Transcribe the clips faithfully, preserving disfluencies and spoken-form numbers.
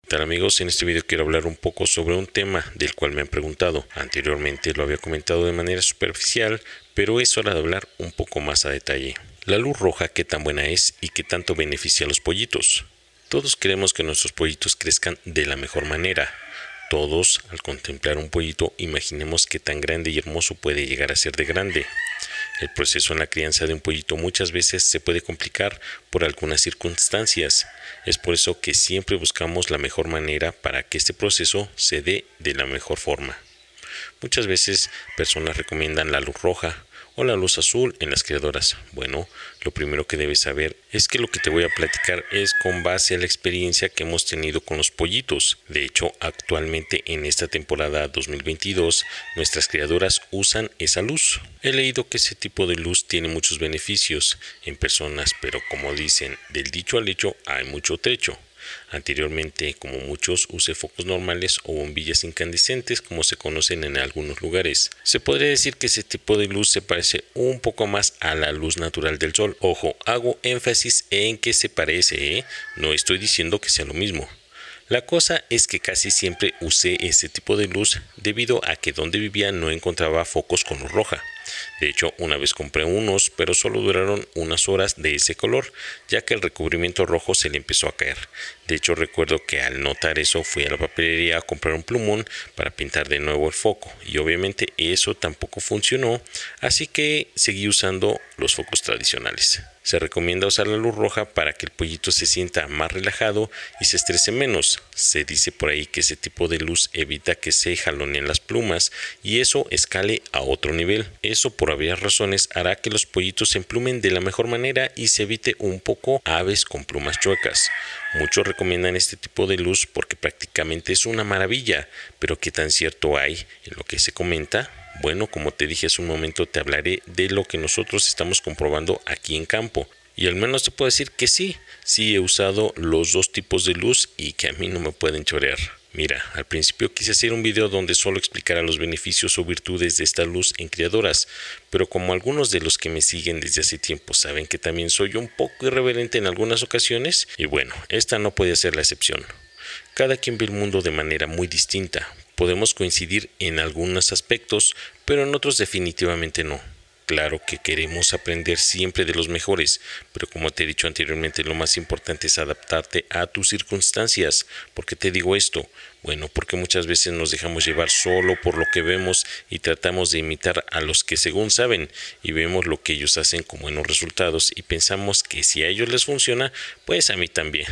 tal amigos? En este video quiero hablar un poco sobre un tema del cual me han preguntado. Anteriormente lo había comentado de manera superficial, pero es hora de hablar un poco más a detalle. La luz roja, ¿qué tan buena es y qué tanto beneficia a los pollitos? Todos queremos que nuestros pollitos crezcan de la mejor manera. Todos, al contemplar un pollito, imaginemos qué tan grande y hermoso puede llegar a ser de grande. El proceso en la crianza de un pollito muchas veces se puede complicar por algunas circunstancias. Es por eso que siempre buscamos la mejor manera para que este proceso se dé de la mejor forma. Muchas veces personas recomiendan la luz roja o la luz azul en las criadoras. Bueno, lo primero que debes saber es que lo que te voy a platicar es con base a la experiencia que hemos tenido con los pollitos. De hecho, actualmente en esta temporada dos mil veintidós, nuestras criadoras usan esa luz. He leído que ese tipo de luz tiene muchos beneficios en personas, pero como dicen, del dicho al hecho hay mucho trecho. Anteriormente, como muchos, usé focos normales o bombillas incandescentes como se conocen en algunos lugares. Se podría decir que ese tipo de luz se parece un poco más a la luz natural del sol. Ojo, hago énfasis en que se parece, ¿eh? No estoy diciendo que sea lo mismo. La cosa es que casi siempre usé ese tipo de luz debido a que donde vivía no encontraba focos con luz roja. De hecho, una vez compré unos, pero solo duraron unas horas de ese color, ya que el recubrimiento rojo se le empezó a caer. De hecho, recuerdo que al notar eso fui a la papelería a comprar un plumón para pintar de nuevo el foco, y obviamente eso tampoco funcionó, así que seguí usando los focos tradicionales. Se recomienda usar la luz roja para que el pollito se sienta más relajado y se estrese menos. Se dice por ahí que ese tipo de luz evita que se jaloneen las plumas y eso escale a otro nivel. Eso por varias razones hará que los pollitos se emplumen de la mejor manera y se evite un poco aves con plumas chuecas. Muchos recomiendan este tipo de luz porque prácticamente es una maravilla, pero ¿qué tan cierto hay en lo que se comenta? Bueno, como te dije hace un momento, te hablaré de lo que nosotros estamos comprobando aquí en campo. Y al menos te puedo decir que sí, sí he usado los dos tipos de luz y que a mí no me pueden chorear. Mira, al principio quise hacer un video donde solo explicara los beneficios o virtudes de esta luz en criadoras, pero como algunos de los que me siguen desde hace tiempo saben que también soy un poco irreverente en algunas ocasiones, y bueno, esta no puede ser la excepción. Cada quien ve el mundo de manera muy distinta. Podemos coincidir en algunos aspectos, pero en otros definitivamente no. Claro que queremos aprender siempre de los mejores, pero como te he dicho anteriormente, lo más importante es adaptarte a tus circunstancias. ¿Por qué te digo esto? Bueno, porque muchas veces nos dejamos llevar solo por lo que vemos y tratamos de imitar a los que según saben y vemos lo que ellos hacen con buenos resultados y pensamos que si a ellos les funciona, pues a mí también.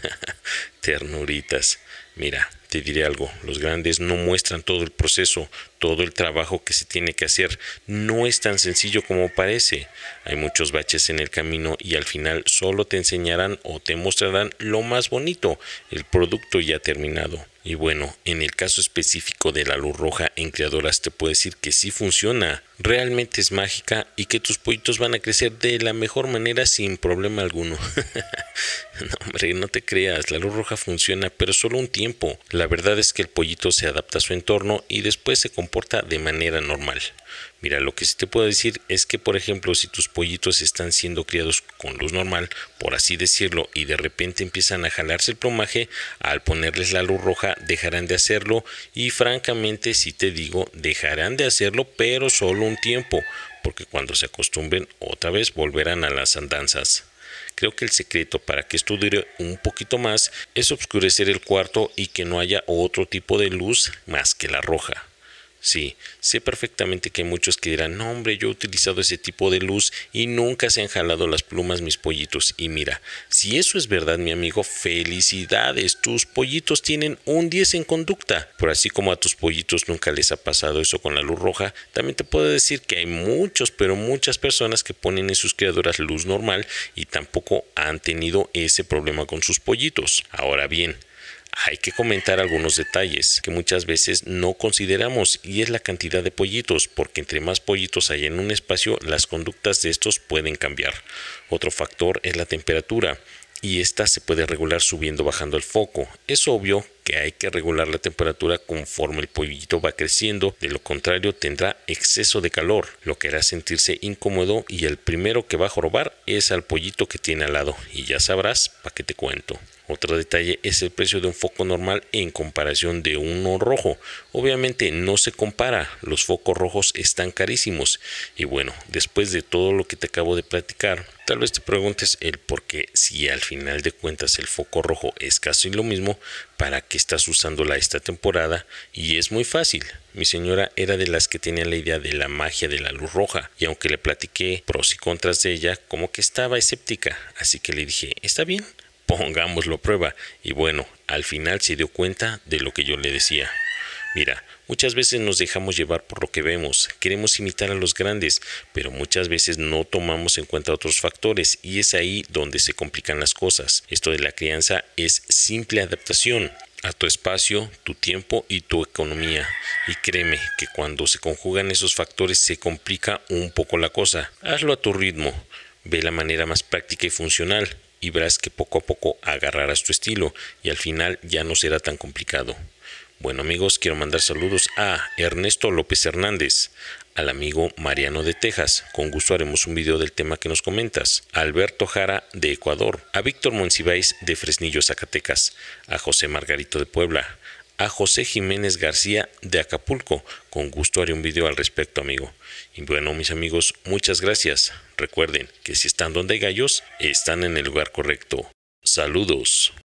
Ternuritas. Mira, te diré algo, los grandes no muestran todo el proceso, todo el trabajo que se tiene que hacer. No es tan sencillo como parece. Hay muchos baches en el camino y al final solo te enseñarán o te mostrarán lo más bonito, el producto ya terminado. Y bueno, en el caso específico de la luz roja en criadoras te puedo decir que sí funciona, realmente es mágica y que tus pollitos van a crecer de la mejor manera sin problema alguno. No, hombre, no te creas, la luz roja funciona, pero solo un tiempo. La verdad es que el pollito se adapta a su entorno y después se comporta de manera normal. Mira, lo que sí te puedo decir es que, por ejemplo, si tus pollitos están siendo criados con luz normal, por así decirlo, y de repente empiezan a jalarse el plumaje, al ponerles la luz roja dejarán de hacerlo y francamente, si te digo, dejarán de hacerlo, pero solo un tiempo, porque cuando se acostumbren otra vez volverán a las andanzas. Creo que el secreto para que esto dure un poquito más es oscurecer el cuarto y que no haya otro tipo de luz más que la roja. Sí, sé perfectamente que hay muchos que dirán, no hombre, yo he utilizado ese tipo de luz y nunca se han jalado las plumas mis pollitos. Y mira, si eso es verdad, mi amigo, felicidades, tus pollitos tienen un diez en conducta. Por así como a tus pollitos nunca les ha pasado eso con la luz roja, también te puedo decir que hay muchos, pero muchas personas que ponen en sus criadoras luz normal y tampoco han tenido ese problema con sus pollitos. Ahora bien, hay que comentar algunos detalles que muchas veces no consideramos y es la cantidad de pollitos, porque entre más pollitos hay en un espacio, las conductas de estos pueden cambiar. Otro factor es la temperatura y esta se puede regular subiendo o bajando el foco. Es obvio que hay que regular la temperatura conforme el pollito va creciendo, de lo contrario tendrá exceso de calor, lo que hará sentirse incómodo y el primero que va a jorobar es al pollito que tiene al lado y ya sabrás para qué te cuento. Otro detalle es el precio de un foco normal en comparación de uno rojo. Obviamente no se compara, los focos rojos están carísimos. Y bueno, después de todo lo que te acabo de platicar, tal vez te preguntes el por qué, si al final de cuentas el foco rojo es casi lo mismo, ¿para qué estás usándola esta temporada? Y es muy fácil. Mi señora era de las que tenía la idea de la magia de la luz roja, y aunque le platiqué pros y contras de ella, como que estaba escéptica, así que le dije, ¿está bien? Pongámoslo a prueba. Y bueno, al final se dio cuenta de lo que yo le decía. Mira, muchas veces nos dejamos llevar por lo que vemos, queremos imitar a los grandes, pero muchas veces no tomamos en cuenta otros factores y es ahí donde se complican las cosas. Esto de la crianza es simple adaptación a tu espacio, tu tiempo y tu economía. Y créeme que cuando se conjugan esos factores se complica un poco la cosa. Hazlo a tu ritmo, ve la manera más práctica y funcional y verás que poco a poco agarrarás tu estilo y al final ya no será tan complicado. Bueno amigos, quiero mandar saludos a Ernesto López Hernández, al amigo Mariano de Texas, con gusto haremos un video del tema que nos comentas, a Alberto Jara de Ecuador, a Víctor Monsiváis de Fresnillo, Zacatecas, a José Margarito de Puebla, a José Jiménez García de Acapulco, con gusto haré un video al respecto amigo. Y bueno mis amigos, muchas gracias, recuerden que si están donde hay gallos, están en el lugar correcto. Saludos.